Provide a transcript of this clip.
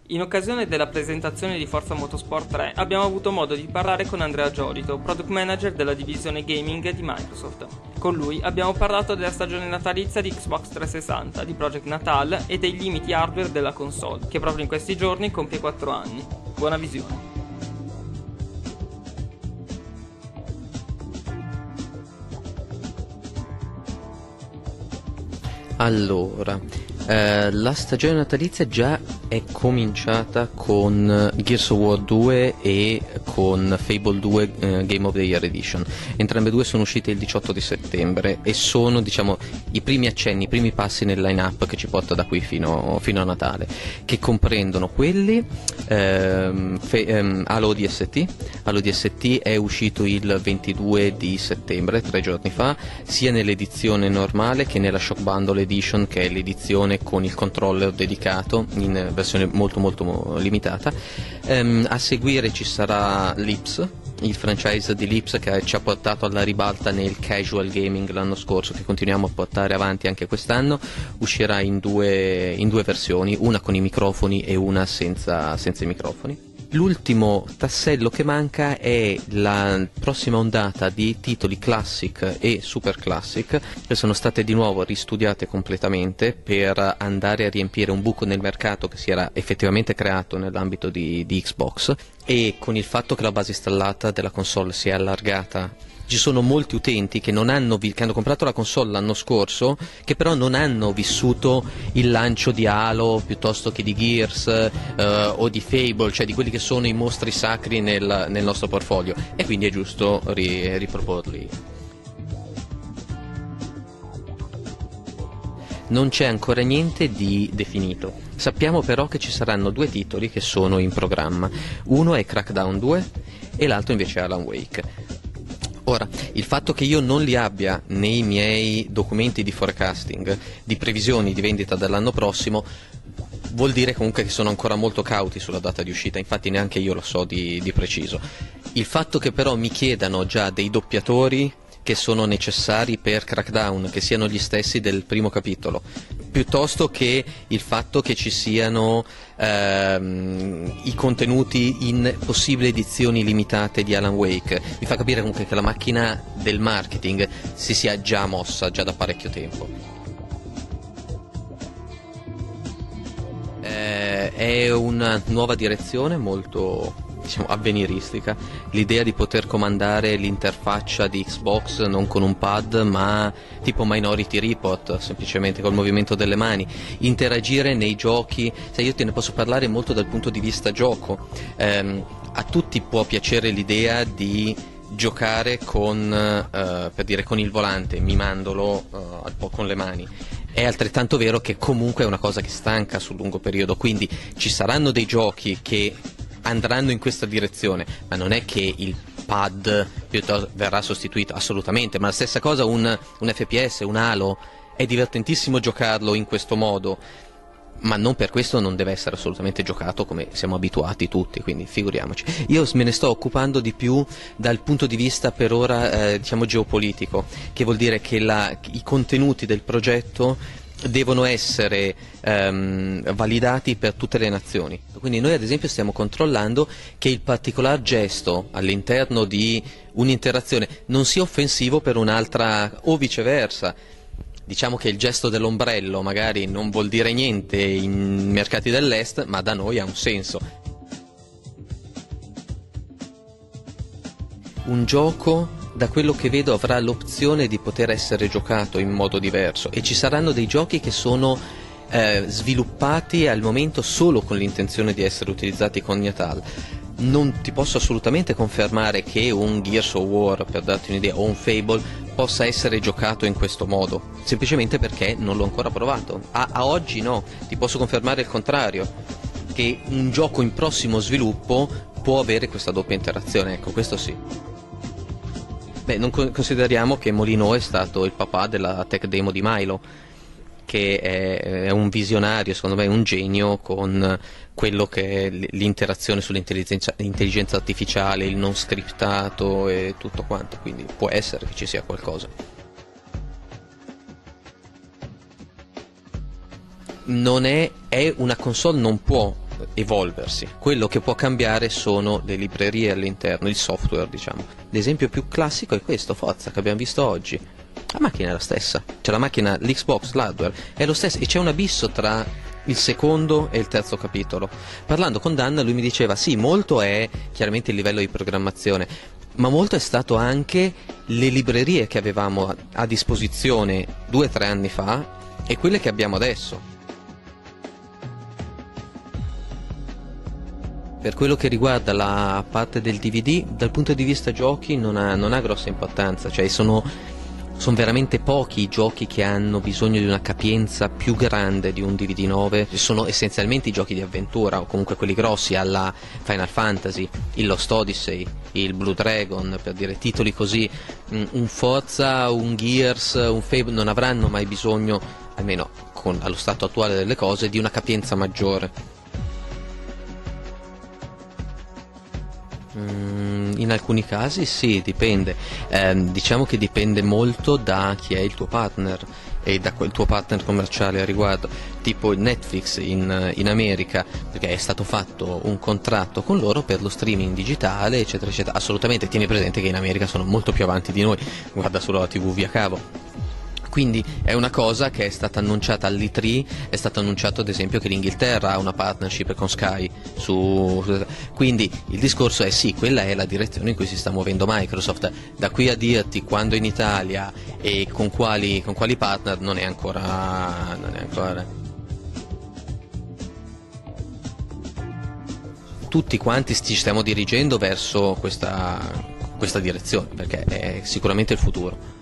In occasione della presentazione di Forza Motorsport 3 abbiamo avuto modo di parlare con Andrea Giolito, product manager della divisione gaming di Microsoft. Con lui abbiamo parlato della stagione natalizia di Xbox 360, di Project Natal e dei limiti hardware della console, che proprio in questi giorni compie 4 anni. Buona visione. Allora, la stagione natalizia già è cominciata con Gears of War 2 e con Fable 2 Game of the Year Edition. Entrambe due sono uscite il 18 di settembre e sono, diciamo, i primi accenni, i primi passi nel line-up che ci porta da qui fino a Natale, che comprendono quelli. Halo ODST. Halo ODST è uscito il 22 di settembre, 3 giorni fa, sia nell'edizione normale che nella Shock Bundle Edition, che è l'edizione con il controller dedicato in versione molto limitata. A seguire ci sarà Lips, il franchise di Lips che ci ha portato alla ribalta nel casual gaming l'anno scorso, che continuiamo a portare avanti anche quest'anno. Uscirà in due versioni, una con i microfoni e una senza i microfoni. L'ultimo tassello che manca è la prossima ondata di titoli classic e super classic, che sono state di nuovo ristudiate completamente per andare a riempire un buco nel mercato che si era effettivamente creato nell'ambito di Xbox, e con il fatto che la base installata della console si è allargata. Ci sono molti utenti che hanno comprato la console l'anno scorso, che però non hanno vissuto il lancio di Halo piuttosto che di Gears o di Fable, cioè di quelli che sono i mostri sacri nel nostro portfolio, e quindi è giusto riproporli. Non c'è ancora niente di definito. Sappiamo però che ci saranno 2 titoli che sono in programma. Uno è Crackdown 2 e l'altro invece è Alan Wake. Ora, il fatto che io non li abbia nei miei documenti di forecasting, di previsioni di vendita dell'anno prossimo, vuol dire comunque che sono ancora molto cauti sulla data di uscita, infatti neanche io lo so di preciso. Il fatto che però mi chiedano già dei doppiatori che sono necessari per Crackdown, che siano gli stessi del primo capitolo, piuttosto che il fatto che ci siano i contenuti in possibili edizioni limitate di Alan Wake, mi fa capire comunque che la macchina del marketing si sia già mossa già da parecchio tempo. È una nuova direzione molto, diciamo, avveniristica, l'idea di poter comandare l'interfaccia di Xbox non con un pad ma tipo Minority Report, semplicemente col movimento delle mani, interagire nei giochi. Io te ne posso parlare molto dal punto di vista gioco. A tutti può piacere l'idea di giocare con il volante, mimandolo un po' con le mani. È altrettanto vero che comunque è una cosa che stanca sul lungo periodo, quindi ci saranno dei giochi che andranno in questa direzione, ma non è che il pad verrà sostituito assolutamente, ma la stessa cosa un FPS, un Halo, è divertentissimo giocarlo in questo modo, ma non per questo non deve essere assolutamente giocato come siamo abituati tutti, quindi figuriamoci. Io me ne sto occupando di più dal punto di vista per ora diciamo geopolitico, che vuol dire che i contenuti del progetto devono essere validati per tutte le nazioni. Quindi noi ad esempio stiamo controllando che il particolar gesto all'interno di un'interazione non sia offensivo per un'altra, o viceversa. Diciamo che il gesto dell'ombrello magari non vuol dire niente in mercati dell'est, ma da noi ha un senso. Un gioco, da quello che vedo, avrà l'opzione di poter essere giocato in modo diverso, e ci saranno dei giochi che sono sviluppati al momento solo con l'intenzione di essere utilizzati con Natal. Non ti posso assolutamente confermare che un Gears of War, per darti un'idea, o un Fable possa essere giocato in questo modo, semplicemente perché non l'ho ancora provato. A oggi no, ti posso confermare il contrario, che un gioco in prossimo sviluppo può avere questa doppia interazione, ecco, questo sì. Beh, non consideriamo che Molyneux è stato il papà della tech demo di Milo, che è un visionario, secondo me un genio, con quello che è l'interazione sull'intelligenza artificiale, il non scriptato e tutto quanto, quindi può essere che ci sia qualcosa. Non è una console, non può evolversi. Quello che può cambiare sono le librerie all'interno, il software, diciamo. L'esempio più classico è questo, Forza, che abbiamo visto oggi. La macchina è la stessa, cioè la macchina, l'Xbox, l'hardware è lo stesso, e c'è un abisso tra il secondo e il terzo capitolo. Parlando con Dan, lui mi diceva sì, molto è chiaramente il livello di programmazione, ma molto è stato anche le librerie che avevamo a disposizione 2 o 3 anni fa e quelle che abbiamo adesso. Per quello che riguarda la parte del DVD, dal punto di vista giochi non ha grossa importanza, cioè sono veramente pochi i giochi che hanno bisogno di una capienza più grande di un DVD 9, sono essenzialmente i giochi di avventura, o comunque quelli grossi alla Final Fantasy, il Lost Odyssey, il Blue Dragon, per dire titoli così. Un Forza, un Gears, un Fable non avranno mai bisogno, almeno allo stato attuale delle cose, di una capienza maggiore. In alcuni casi sì, dipende, diciamo che dipende molto da chi è il tuo partner e da quel tuo partner commerciale a riguardo, tipo Netflix in America, perché è stato fatto un contratto con loro per lo streaming digitale, eccetera eccetera. Assolutamente, tieni presente che in America sono molto più avanti di noi, guarda solo la TV via cavo. Quindi è una cosa che è stata annunciata all'E3, è stato annunciato ad esempio che l'Inghilterra ha una partnership con Sky, quindi il discorso è sì, quella è la direzione in cui si sta muovendo Microsoft. Da qui a dirti quando in Italia e con quali partner non è ancora. Tutti quanti ci stiamo dirigendo verso questa direzione, perché è sicuramente il futuro.